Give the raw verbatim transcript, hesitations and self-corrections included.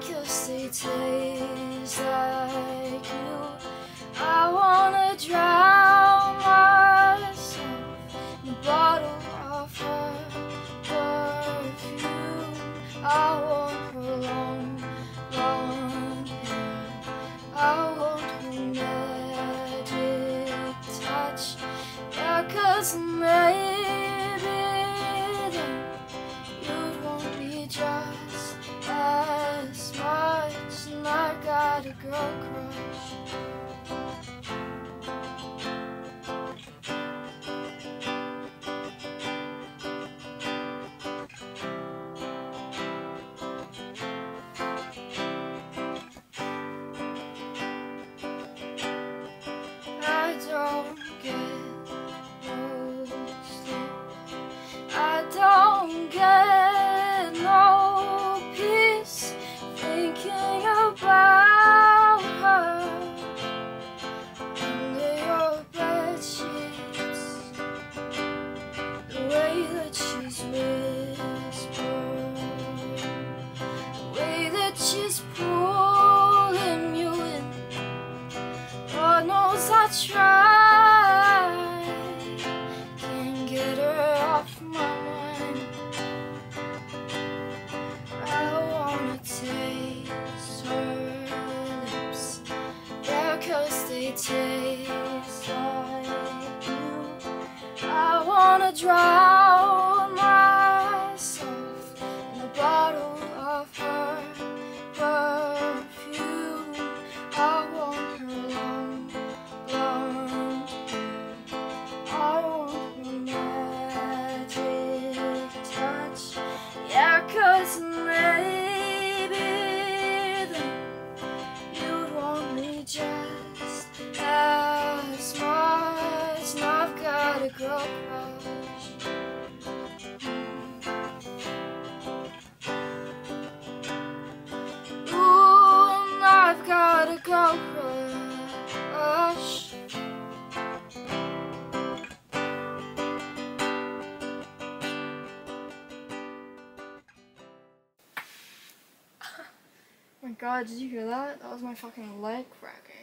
'cause they taste like you. I wanna drown myself in a bottle of her perfume. I want her long, long hair. I want her magic touch. Yeah, 'cause maybe then you'd want me just as much. And I got a girl crush. I don't get no sleep. I don't get no peace thinking about her under your bed sheets. The way that she's whispering, the way that she's pulling you in. Lord knows I tried, can't get her off my mind. I wanna taste her lips, yeah, 'cause they taste like you. I wanna drown myself in a bottle of her perfume. I want her long, long hair. I want her magic touch. Yeah, 'cause maybe then you'd want me just as much. And I've got a girl crush. Ooh, and I've got a girl crush. Oh my god, did you hear that? That was my fucking leg cracking.